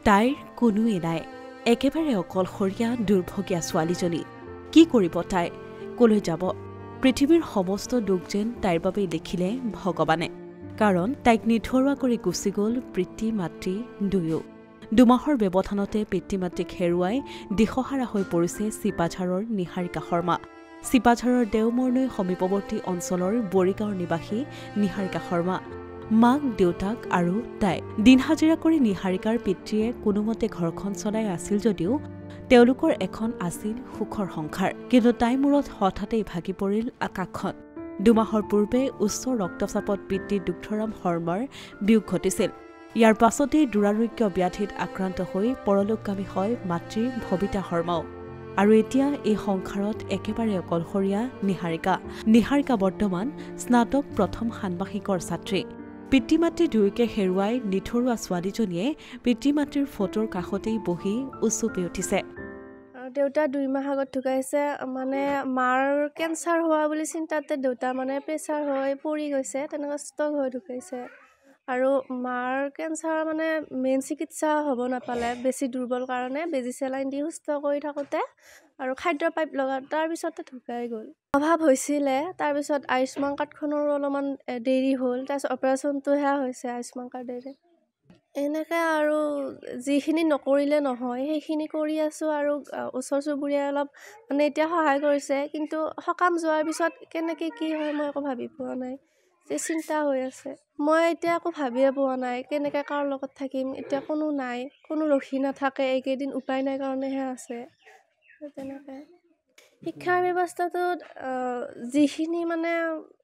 তাইৰ কোনোৱে নাই একেবাৰে অকলশৰীয়া দুৰ্ভগীয়া ছোৱালীজনী কি কৰিব তাই কলৈ যাব পৃথিৱীৰ সমস্ত দুখ যেন তাইৰ বাবে লিখিলে ভগৱানে কাৰণ তাইক নিথৰুৱা কৰি গুচি গ'ল পিতৃ মাতৃ দুয়ো দুমাহৰ ব্যৱধানতে পিতৃ মাতৃক হেৰুৱাই দিশহাৰা হৈ পৰিছে চিপাঝাৰৰ নিহাৰিকা শৰ্মা চিপাঝাৰৰ দেওমৰনৈ সমীপৱৰ্তী অঞ্চলৰ বৰিগাঁৱৰ নিবাসী নিহাৰিকা শৰ্মা মাক দেউতাক আৰু তাই দিন হাজিৰা কৰি নিহাৰিকাৰ পিতৃয়ে কোনোমতে ঘৰখন চলাই আছিল যদিও তেওঁলোকৰ এখন আছিল সুখৰ সংসাৰ কিন্তু তাই মূৰত হঠাতেই ভাগি পৰিল আকাশখন দুমাহৰ পূৰ্বে উচ্চ ৰক্তচাপত পিতৃ দুগ্ধৰাম শৰ্মাৰ বিয়োগ ঘটিছিল ইয়াৰ পাছতেই দুৰাৰোগ্য ব্যাধিত আক্ৰান্ত হৈ পৰলোকগামী হয় মাতৃ ভবিতা শৰ্মাও আৰু এতিয়া এই সংসাৰত একেবাৰে অকলশৰীয়া নিহাৰিকা বৰ্তমান স্নাতক প্ৰথম ষান্মাসিকৰ ছাত্ৰী পিতৃ মাতৃ দুয়োকে হেৰুৱাই নিথৰুৱা ছোৱালীজনীয়ে পিতৃ মাতৃৰ ফটোৰ কাষতেই বহি উচুপি উঠিছে দেউতা 2 মাহ আগত ঢুকাইছে মানে মাৰ কেঞ্চাৰ হোৱা বুলি চিন্তাতে দেউতা মানে প্ৰেছাৰ হৈ পৰি গৈছে তেনেকৈ ষ্টক হৈ ঢুকাইছে আৰু মাৰ কেঞ্চাৰ মানে মেইন চিকিৎসা হ'ব নাপালে বেছি দুৰ্বল কাৰণে বেজি চেলাইন দি সুস্থ কৰি থাকোঁতে আৰু খাদ্য পাইপ লগা তাৰপিছতে ঢুকাই গ'ল অভাৱ হৈছিলে তাৰপিছত আয়ুষ্মান কাৰ্ডখনৰো অলপমান দেৰি হ'ল তাৰপিছত অপাৰেশ্যনটোহে হৈছে আয়ুষ্মান কাৰ্ডেৰে এনেকৈ আৰু যিখিনি নকৰিলে নহয় সেইখিনি কৰি আছোঁ আৰু ওচৰ চুবুৰীয়াই অলপ মানে এতিয়া সহায় কৰিছে কিন্তু সকাম যোৱাৰ পিছত কেনেকৈ কি হয় মই একো ভাবি পোৱা নাই যে চিন্তা হৈ আছে মই এতিয়া একো ভাবিয়ে পোৱা নাই কেনেকৈ কাৰ লগত থাকিম এতিয়া কোনো নাই কোনো ৰখি নাথাকে এইকেইদিন উপায় নাই কাৰণেহে আছে তেনেকৈ শিক্ষাৰ ব্যৱস্থাটোত যিখিনি মানে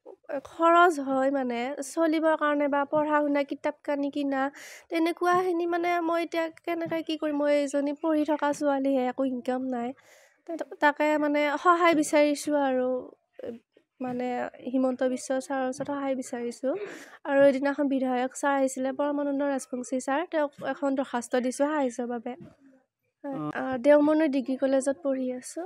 খৰচ হয় মানে চলিবৰ কাৰণে বা পঢ়া শুনা কিতাপ কানি কিনা তেনেকুৱাখিনি মানে মই এতিয়া কেনেকৈ কি কৰিম মই এজনী পঢ়ি থকা ছোৱালীহে একো ইনকাম নাই তাকে মানে সহায় বিচাৰিছোঁ আৰু মানে হিমন্ত বিশ্ব ছাৰৰ ওচৰত সহায় বিচাৰিছোঁ আৰু এদিনাখন বিধায়ক ছাৰ আহিছিলে পৰমানন্দ ৰাজবংশী ছাৰ তেওঁক এখন দৰখাস্ত দিছোঁ সাহায্যৰ বাবে দেওমৰনৈ ডিগ্ৰী কলেজত পঢ়ি আছোঁ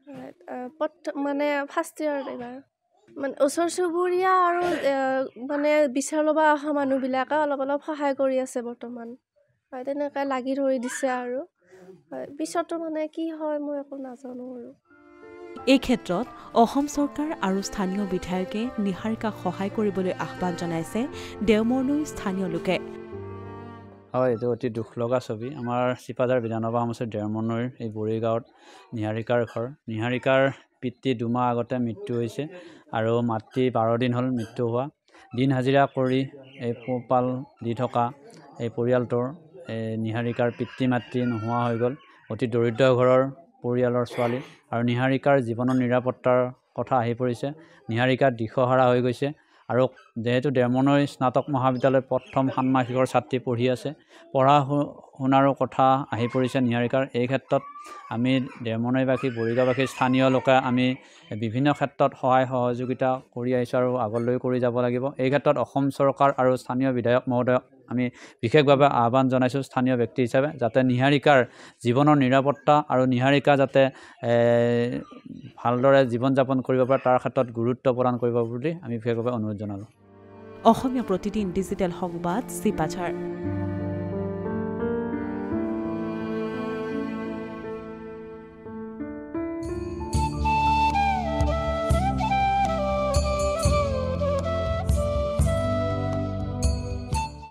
মানে ফাৰ্ষ্ট ইয়াৰত এইবাৰ মানে ওচৰ চুবুৰীয়া আৰু মানে বিচাৰ ল'ব অহা মানুহবিলাকে অলপ সহায় কৰি আছে বৰ্তমান তেনেকৈ লাগি ধৰি দিছে আৰু পিছতো মানে কি হয় মই একো নাজানো আৰু এই ক্ষেত্ৰত অসম চৰকাৰ আৰু স্থানীয় বিধায়কে নিহাৰিকাক সহায় কৰিবলৈ আহ্বান জনাইছে দেওমৰনৈ স্থানীয় লোকে হয় এইটো অতি দুখ লগা ছবি আমাৰ চিপাঝাৰ বিধানসভা সমষ্টিৰ দেওমৰনৈৰ এই বৰিগাঁৱত নিহাৰিকাৰ ঘৰ নিহাৰিকাৰ পিতৃ 2 মাহ আগতে মৃত্যু হৈছে আৰু মাতৃ 12 দিন হ'ল মৃত্যু হোৱা দিন হাজিৰা কৰি এই পোহপাল দি থকা এই পৰিয়ালটোৰ নিহাৰিকাৰ পিতৃ মাতৃ নোহোৱা হৈ গ'ল অতি দৰিদ্ৰ ঘৰৰ পৰিয়ালৰ ছোৱালী আৰু নিহাৰিকাৰ জীৱনৰ নিৰাপত্তাৰ কথা আহি পৰিছে নিহাৰিকা দিশহাৰা হৈ গৈছে আৰু যেহেতু দেওমৰনৈ স্নাতক মহাবিদ্যালয়ৰ প্ৰথম ষান্মাসিকৰ ছাত্ৰী পঢ়ি আছে পঢ়া শুনাৰো কথা আহি পৰিছে নিহাৰিকাৰ এই ক্ষেত্ৰত আমি দেওমৰনৈবাসী বৰিগাঁওবাসী স্থানীয় লোকে আমি বিভিন্ন ক্ষেত্ৰত সহায় সহযোগিতা কৰি আহিছোঁ আৰু আগলৈ কৰি যাব লাগিব এই ক্ষেত্ৰত অসম চৰকাৰ আৰু স্থানীয় বিধায়ক মহোদয়ক আমি বিশেষভাৱে আহ্বান জনাইছোঁ স্থানীয় ব্যক্তি হিচাপে যাতে নিহাৰিকাৰ জীৱনৰ নিৰাপত্তা আৰু নিহাৰিকা যাতে ভালদৰে জীৱন যাপন কৰিব পাৰে তাৰ ক্ষেত্ৰত গুৰুত্ব প্ৰদান কৰিব বুলি আমি বিশেষভাৱে অনুৰোধ জনালোঁ অসমীয়া প্ৰতিদিন ডিজিটেল সংবাদ চিপাঝাৰ।